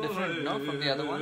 different, no, from the other one.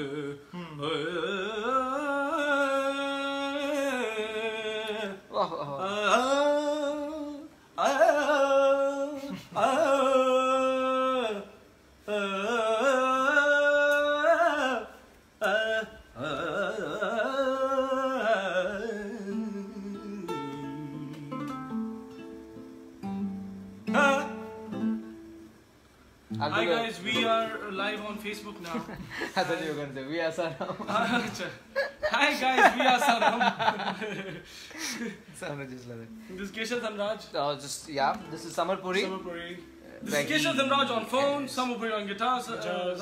Hi guys, we are live on Facebook now. I thought you were going to say, we are Saram. Hi guys, we are Saram. Sounded just like that. This is Keshav Dhanraj. This is Samar Puri. This is Keshav Dhanraj on phone, Samar Puri on guitars, guitars.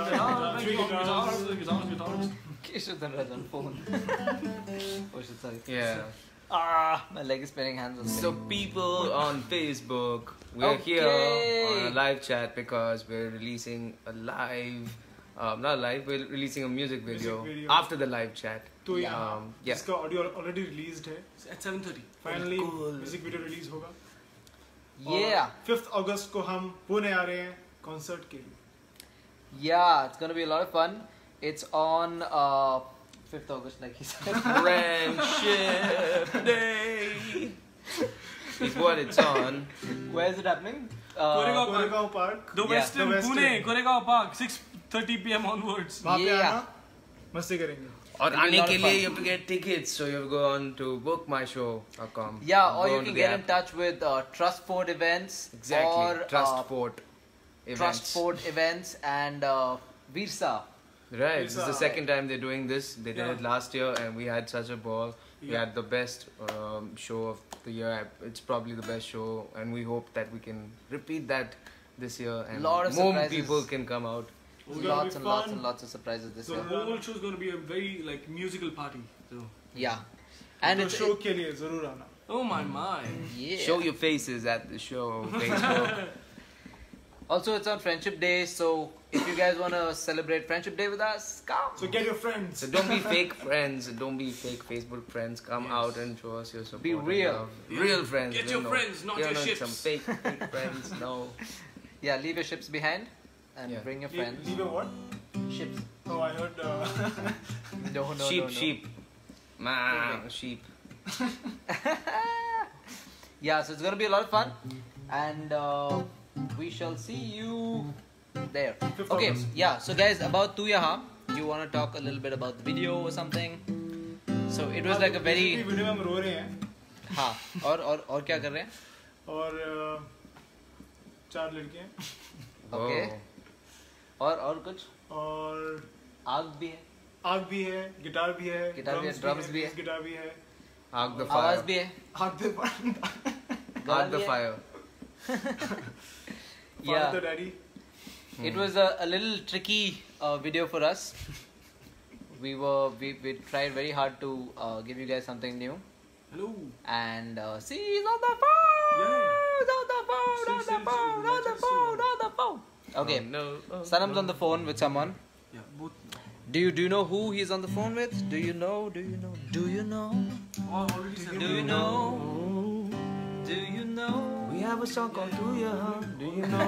Keshav Dhanraj on phone. Oh shit, sorry. Yeah. My leg is spinning, hands on So people on Facebook, we're here on a live chat because we're releasing a live, not live, we're releasing a music video after the live chat. तो इसका audio already released है at 7:30. Finally music video release होगा. Yeah. 5th अगस्त को हम पुणे आ रहे हैं concert के लिए. Yeah, it's gonna be a lot of fun. It's on 5th August, like he said. Friendship Day is what it's on. Where is it happening? Koregaon park. The Western Pune, Koregaon Park, 6:30 p.m. onwards. वहाँ पे आना, मस्ती करेंगे. और आने के लिए you have to get tickets, so you have to go on to bookmyshow.com. Yeah, or you can get in touch with Trustport Events. Exactly, Or Trustport Events. Trustport Events and Virsa. Right, this is the second time they're doing this. They did it last year and we had such a ball. We had the best show of the year. It's probably the best show and we hope that we can repeat that this year and lot of more surprises. people can come out. Lots and lots and lots of surprises this The year. whole show is going to be a very musical party. So. Yeah. And तो it's show के लिए जरूर आना. Oh my. Yeah. Show your faces at the show, Facebook. Also, it's on Friendship Day, so if you guys want to celebrate Friendship Day with us, come. So get your friends. So don't be fake friends, don't be fake Facebook friends. Come out and show us your support. Be and real. love. Real friends. Get your friends, not You're your not ships. some fake friends, no. Yeah, leave your ships behind and bring your friends. Leave a what? Ships. Oh, I heard. No. Sheep. Man, sheep. Yeah, so it's gonna be a lot of fun, and we shall see you there. Okay, yeah. So guys, about Tu Yahan, you wanna talk a little bit about the video or something? So it was like a very. Video में हम रो रहे हैं. हाँ. और क्या कर रहे हैं? और 4 लड़कियां. Okay. और कुछ? और आग भी है. आग भी है, गिटार भी है, drums भी है, गिटार भी है. Hug the आवाज fire. भी है. Hug the fire. Yeah. Father, daddy. It was a little tricky video for us. We tried very hard to give you guys something new. Hello. And she's on the phone. Yeah. On the phone. Okay. Oh, no. Sanam's on the phone with someone. Yeah, both. Do you know who he's on the phone with? Do you know? Oh, already said. Do you know? Do you know? We have a song called Do You Do You Know?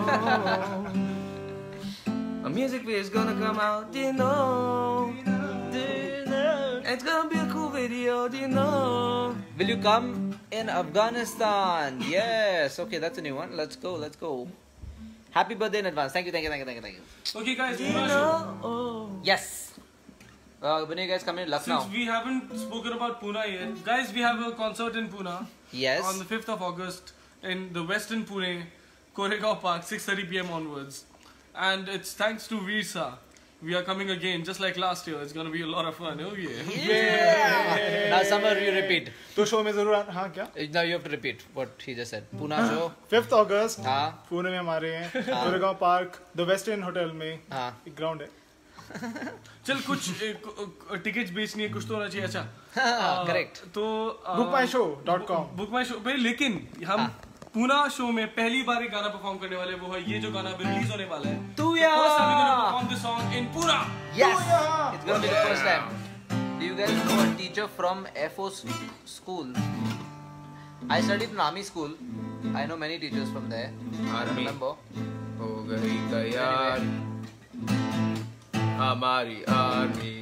A music video is gonna come out. Do you know? Do you know? It's gonna be a cool video. Do you know? Will you come in Afghanistan? Yes. Okay, that's a new one. Let's go. Happy birthday in advance. Thank you. Okay, guys. Yes. When are you guys coming to Lucknow? Since we haven't spoken about Pune yet, guys, we have a concert in Pune. Yes. On the 5th of August in the Western Pune, Koregaon Park, 6:30 p.m. onwards. And it's thanks to Virsa. We are coming again, just like last year. It's going to be a lot of fun. Oh yeah. Now Samar, you repeat. तो show में जरूर आना. हाँ क्या? Now you have to repeat what he just said. Pune show. 5th अगस्त. हाँ. पुणे में हमारे हैं. Koregaon park, the Western hotel में. हाँ. एक ग्राउंड है. चल कुछ टिकट्स बेचनी है, कुछ तो होना चाहिए. अच्छा. Correct. तो bookmyshow.com. bookmyshow पे लेकिन हम पूना शो में पहली बार एक गाना परफॉर्म करने वाले, वो है ये जो गाना अभी रिलीज होने वाला है. Tu Yahan. First time we're gonna perform this song in Pune. Yes. It's gonna be the first time. Do you guys know a teacher from FO school? I studied in army school. I know many teachers from there. Army. Remember? हो गई तैयार. Hamari army.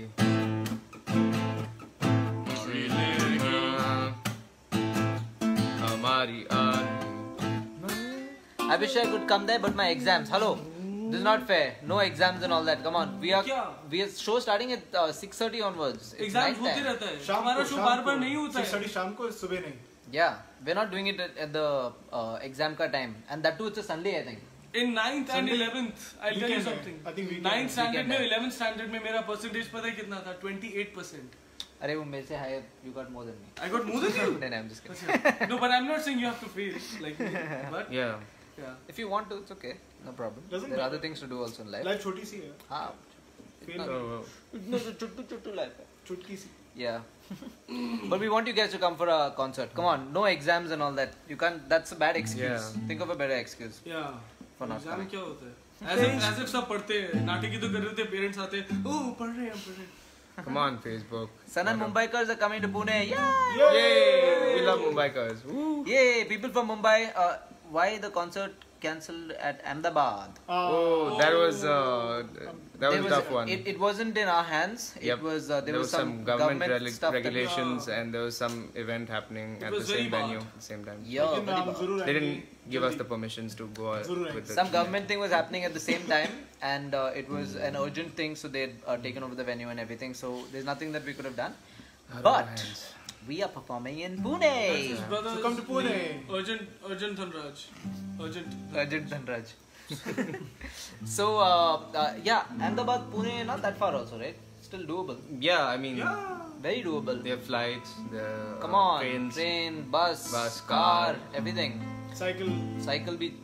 Hamari army. I wish I could come there, but my exams. Hello, this is not fair. No exams and all that. Come on, we are show starting at 6:30 onwards. It's Exams night होते time. रहता है. हमारा show बार-बार नहीं होता है. 6:30 शाम को, सुबह नहीं. Yeah, we're not doing it at the exam ka time, and that too it's a Sunday, I think. In 9th and Sunday, 11th, I'll tell you weekend something. है. I think weekend 9th standard में है. 11th standard में मेरा percentage पता है कितना था? 28%. अरे वो मेरे से higher, you got more than me. I got more than you. No, I'm just kidding. No, but I'm not saying you have to fail like me. But Yeah. yeah. If you want to, it's okay, no problem. Doesn't There are matter. other things to do also in life. Life छोटी सी है. हाँ, Fail no, no, chuttu life है. चुटकी सी. Yeah. But we want you guys to come for a concert. Come on, no exams and all that. You can't. That's a bad excuse. Yeah. Think of a better excuse Yeah. for not Exam coming. क्या होता है? As if सब पढ़ते हैं. नाटकी तो कर रहे थे. Parents आते. ओह पढ़ रहे हैं हम पढ़ रहे हैं. Come on, Facebook. Sanan Mumbaikars are coming to Pune. Yeah. Yay! We love Mumbaikars. Woo! Yay! People from Mumbai. Why the concert cancelled at Ahmedabad? Oh, that was a tough one. It wasn't in our hands. Yep. It was there was some government stuff regulations and there was some event happening at the was very same venue bad. at the same time. Yeah, लेकिन very हम bad. जरूर They आएंगे. didn't give us the permissions to go Zurur with the Some government thing was happening at the same time, and it was an urgent thing, so they had taken over the venue and everything. So there's nothing that we could have done. Out of our But hands. we are performing in His Pune. brother's So come to Pune. name, Urgent Dhanraj. Urgent. Rajat Dhanraj. So yeah, Ahmedabad, Pune, not that far also, right? Still doable. Yeah, I mean, Very doable. they have flights, there are Come on, trains. train, bus, Bus, car, car. everything. Cycle. Cycle be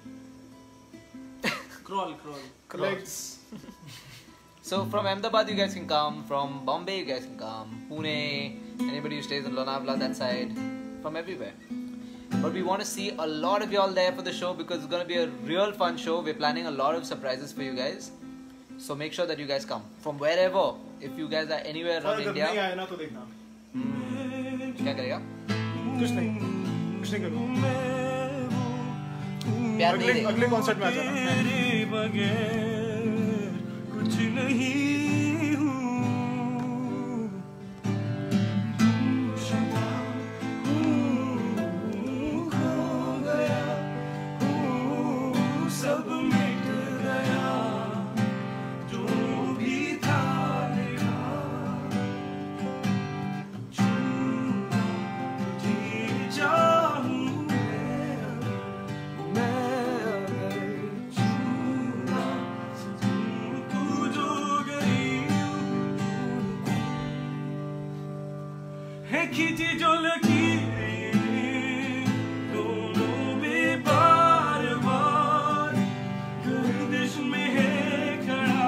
Crawl. Legs. So from Ahmedabad you guys can come, from Bombay you guys can come, Pune, anybody who stays in Lonavala that side, from everywhere. But we want to see a lot of y'all there for the show because it's going to be a real fun show. We're planning a lot of surprises for you guys. So make sure that you guys come. From wherever, if you guys are anywhere और around अगर India. नहीं आए ना तो देखना. क्या करेगा? कुछ नहीं करूँगा. प्यार नहीं देगा. अगले कॉन्सर्ट में आ जाना. तेरे बगैर कुछ नहीं हूँ. खो गया हूँ, सब मिट गया जो भी था मेरा. छूना तुझे चाहूँ मैं अगर छूना तू जो गई है खींची जो लकीरें दोनों में बार बार गर्दिश में है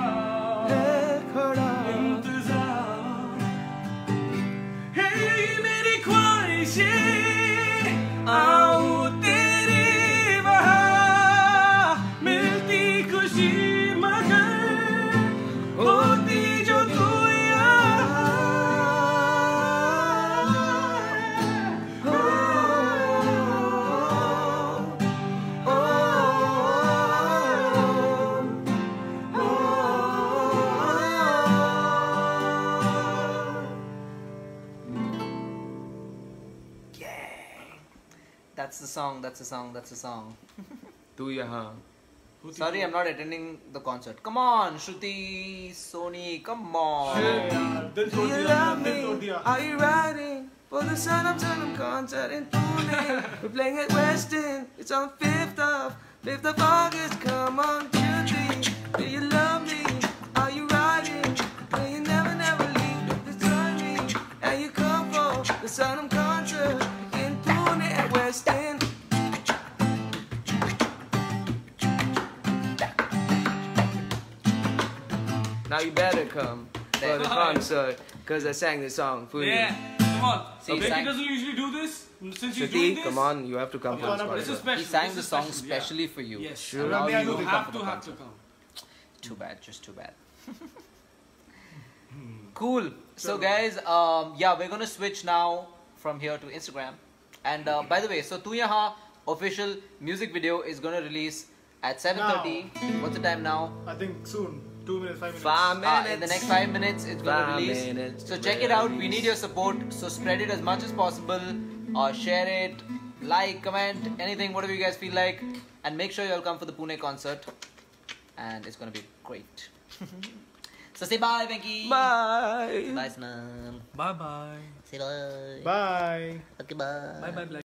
खड़ा इंतजार है ये मेरी ख्वाहिशें आऊं तेरे वहाँ मिलती खुशी मगर होती जो तू That's the song, that's the song, that's the song. Tu yahan. Sorry, I'm not attending the concert. Come on, Shruti, Sony, come on. यार दिल तोड़ दिया. दिल तोड़ दिया. Are you riding for the Sun Up Sunam concert in Pune? We're playing at Westin. It's on 5th of August. Come on, Shruti. Do you love me? Are you riding? Will you never leave? Just join me and you come for the Sunam concert in Pune at Westin. Now you better come for the concert, cause I sang this song for you. Yeah, come on. See, Becky sang- doesn't usually do this. Since he's doing Shruti, this, come on, you have to come for Come on, this This is concert. special. He sang This the is song special, yeah. specially for you. Yes. Sure. And now Yeah, you you come have for to the have to concert. come. Too bad, just too bad. Cool. So Sure. guys, yeah, we're gonna switch now from here to Instagram. And by the way, so Tu Yahan official music video is gonna release at 7:30. What's the time now? I think soon. 2 minutes, 5 minutes. 5 minutes. In the next 5 minutes, it's going to 5 release. minutes So to check it out. We release. need your support. So spread it as much as possible. Share it, like, comment, anything, whatever you guys feel like. And make sure you'll come for the Pune concert. And it's going to be great. So say bye, Venki. Bye. Bye, Snam. Bye bye. Say bye. Bye. Okay, bye. Bye bye.